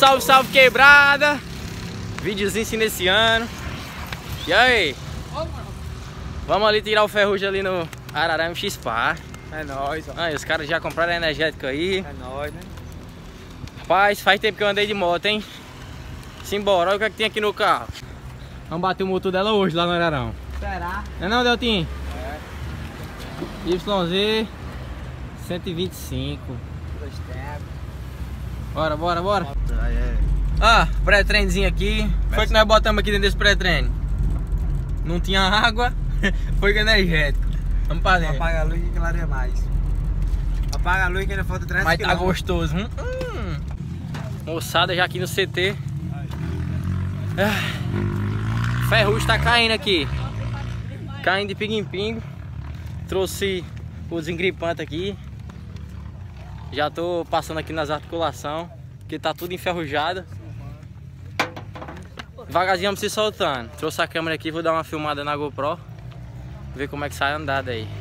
Salve, salve quebrada! Videozinho se iniciando. E aí? Vamos ali tirar o ferrugem ali no Ararama X-Par. É nóis, ó. Aí, os caras já compraram energético aí. É nóis, né? Rapaz, faz tempo que eu andei de moto, hein? Simbora, olha o que é que tem aqui no carro. Vamos bater o motor dela hoje lá no Ararão. Será? Não é não, Deltinho? É. YZ 125. Dois tempos. Bora, bora, bora. Aí é. Ah, pré-treinzinho aqui. Foi que nós botamos aqui dentro desse pré-treino. Não tinha água, foi com energético. Vamos pra dentro. Apaga a luz que clareia mais. Apaga a luz que ainda falta 3 Mas tá gostoso. Moçada já aqui no CT. Ferrugem tá caindo aqui. Caindo de pingo em pingo. Trouxe o desengripante aqui. Já tô passando aqui nas articulações, que tá tudo enferrujado. Devagarzinho vamos se soltando. Trouxe a câmera aqui, vou dar uma filmada na GoPro. Ver como é que sai a andada aí.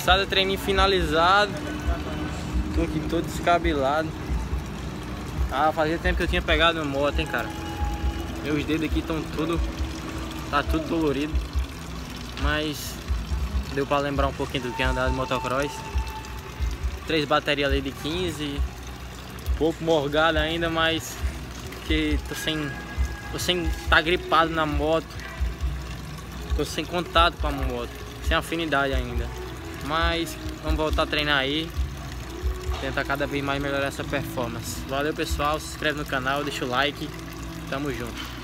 Moçada, treininho finalizado. Tô aqui todo descabelado. Ah, fazia tempo que eu tinha pegado uma moto, hein, cara. Meus dedos aqui estão tudo... Tá tudo dolorido. Mas deu pra lembrar um pouquinho do que é andar de motocross. 3 baterias ali de 15. Um pouco morgado ainda, mas... Que tô sem tá gripado na moto. Tô sem contato com a moto. Sem afinidade ainda. Mas vamos voltar a treinar aí. Tentar cada vez mais melhorar essa performance. Valeu, pessoal, se inscreve no canal, deixa o like. Tamo junto.